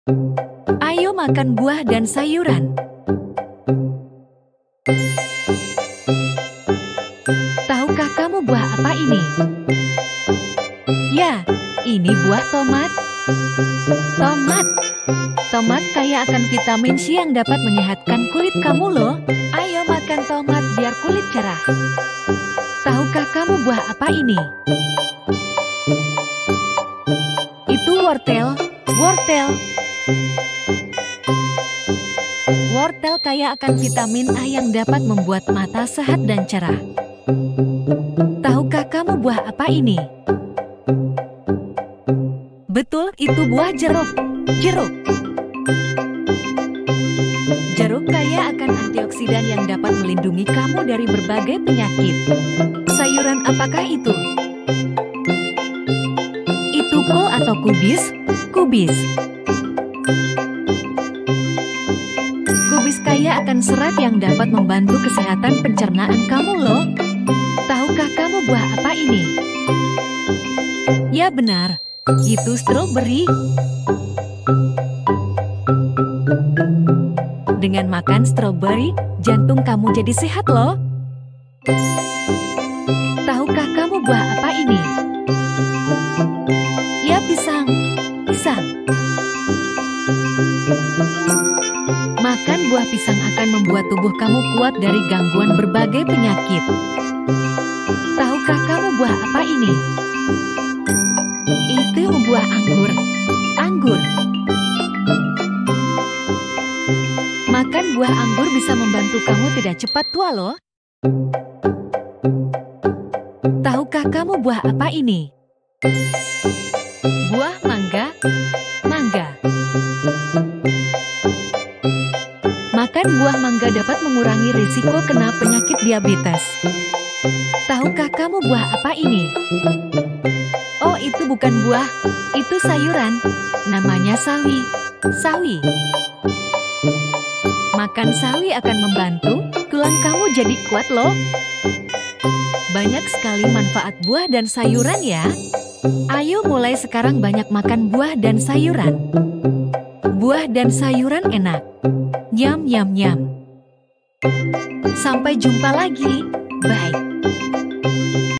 Ayo makan buah dan sayuran. Tahukah kamu buah apa ini? Ya, ini buah tomat. Tomat. Tomat kaya akan vitamin C yang dapat menyehatkan kulit kamu loh. Ayo makan tomat biar kulit cerah. Tahukah kamu buah apa ini? Itu wortel. Wortel. Wortel kaya akan vitamin A yang dapat membuat mata sehat dan cerah. Tahukah kamu buah apa ini? Betul, itu buah jeruk. Jeruk. Jeruk kaya akan antioksidan yang dapat melindungi kamu dari berbagai penyakit. Sayuran apakah itu? Itu kol atau kubis? Kubis. Kubis kaya akan serat yang dapat membantu kesehatan pencernaan kamu loh. Tahukah kamu buah apa ini? Ya benar, itu stroberi. Dengan makan stroberi, jantung kamu jadi sehat loh. Tahukah kamu buah apa ini? Ya pisang. Pisang. Makan buah pisang akan membuat tubuh kamu kuat dari gangguan berbagai penyakit. Tahukah kamu buah apa ini? Itu buah anggur. Anggur. Makan buah anggur bisa membantu kamu tidak cepat tua loh. Tahukah kamu buah apa ini? Buah mangga. Mangga. Makan buah mangga dapat mengurangi risiko kena penyakit diabetes. Tahukah kamu buah apa ini? Oh, itu bukan buah, itu sayuran. Namanya sawi. Sawi. Makan sawi akan membantu tulang kamu jadi kuat loh. Banyak sekali manfaat buah dan sayuran ya. Ayo mulai sekarang banyak makan buah dan sayuran. Buah dan sayuran enak. Nyam nyam nyam. Sampai jumpa lagi. Bye.